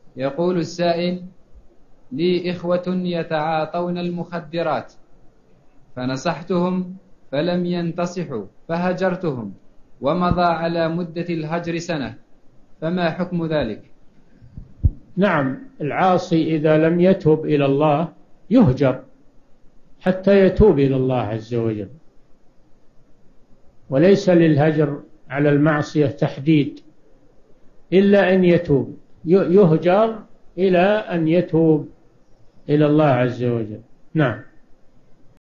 يقول السائل: لي إخوة يتعاطون المخدرات، فنصحتهم فلم ينتصحوا فهجرتهم، ومضى على مدة الهجر سنة، فما حكم ذلك؟ نعم، العاصي إذا لم يتوب إلى الله يهجر حتى يتوب إلى الله عز وجل، وليس للهجر على المعصية تحديد إلا أن يتوب، يهجر إلى أن يتوب إلى الله عز وجل. نعم.